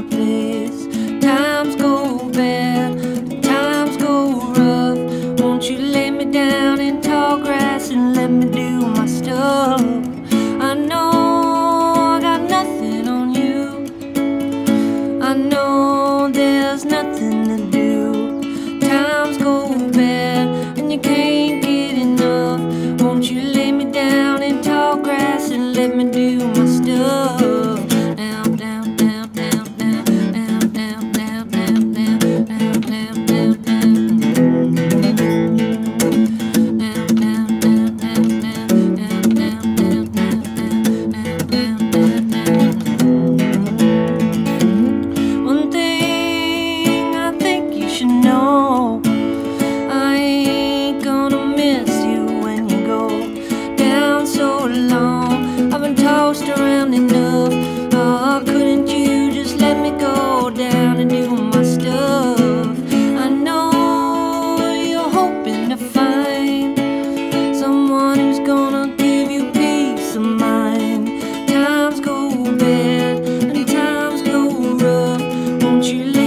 place. Times go bad, times go rough. Won't you lay me down in tall grass and let me do my stuff? I know I got nothing on you. I know there's nothing to do. Times go bad and you can't get enough. Won't you lay me down in tall grass and let me do my stuff? Down, down, down, down, down, down, down, down, down, down, down, down, down, One thing I think you should know, I ain't gonna miss you when you go down so long. I've been tossed around enough. Oh, couldn't you just let me go down and do my stuff? I know you're hoping to find someone who's gonna give you peace of mind. Times go bad and times go rough. Won't you